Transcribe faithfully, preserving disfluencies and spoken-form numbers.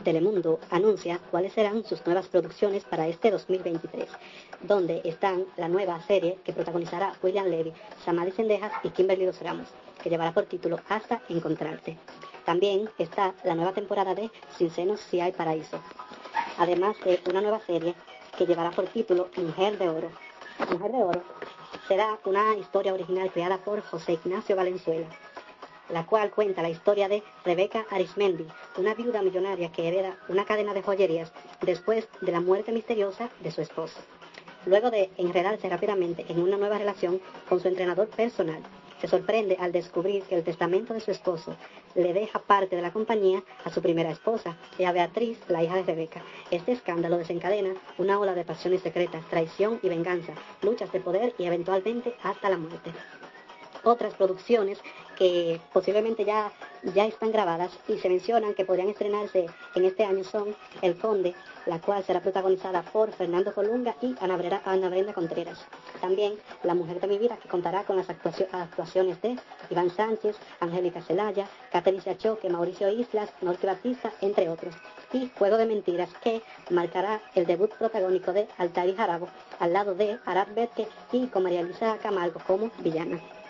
Telemundo anuncia cuáles serán sus nuevas producciones para este dos mil veintitrés, donde están la nueva serie que protagonizará William Levy, Samantha Sendejas y Kimberly Dos Ramos, que llevará por título Hasta Encontrarte. También está la nueva temporada de Sin Senos Si Hay Paraíso, además de una nueva serie que llevará por título Mujer de Oro. Mujer de Oro será una historia original creada por José Ignacio Valenzuela, la cual cuenta la historia de Rebeca Arismendi, una viuda millonaria que hereda una cadena de joyerías después de la muerte misteriosa de su esposo. Luego de enredarse rápidamente en una nueva relación con su entrenador personal, se sorprende al descubrir que el testamento de su esposo le deja parte de la compañía a su primera esposa y a Beatriz, la hija de Rebeca. Este escándalo desencadena una ola de pasiones secretas, traición y venganza, luchas de poder y eventualmente hasta la muerte. Otras producciones que posiblemente ya, ya están grabadas y se mencionan que podrían estrenarse en este año son El Conde, la cual será protagonizada por Fernando Colunga y Ana, Brera, Ana Brenda Contreras. También La Mujer de mi Vida, que contará con las actuacio, actuaciones de Iván Sánchez, Angélica Celaya, Catherine Siachoque, Mauricio Islas, Norte Batista, entre otros. Y Juego de Mentiras, que marcará el debut protagónico de Altari Jarabo, al lado de Arad Betke y con María Luisa Camargo como villana.